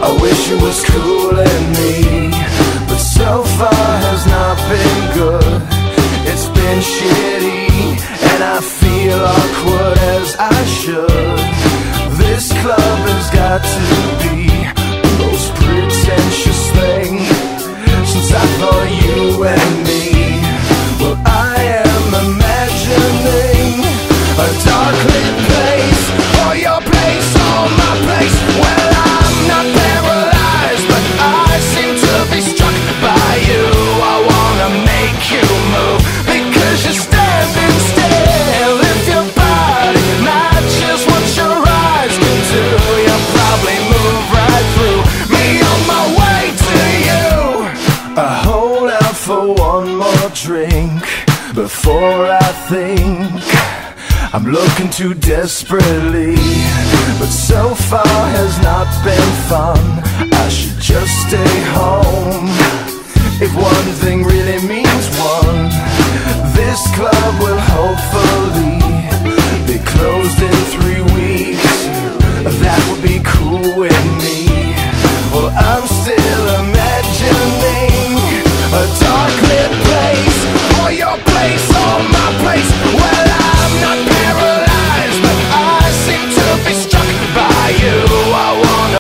I wish it was cooling me, but so far has not been good. It's been shitty, and I feel awkward as I should. This club has got to be the most pretentious thing since I thought you and me. Well, I am imagining a dark lit place, or your place, or my place. Well, I'm not paralyzed, but I seem to be struck by you. I wanna make you move, because you're standing still. If your body matches what your eyes can do, you'll probably move right through me on my way to you. I hold out for one more drink before I think I'm looking too desperately, but so far has not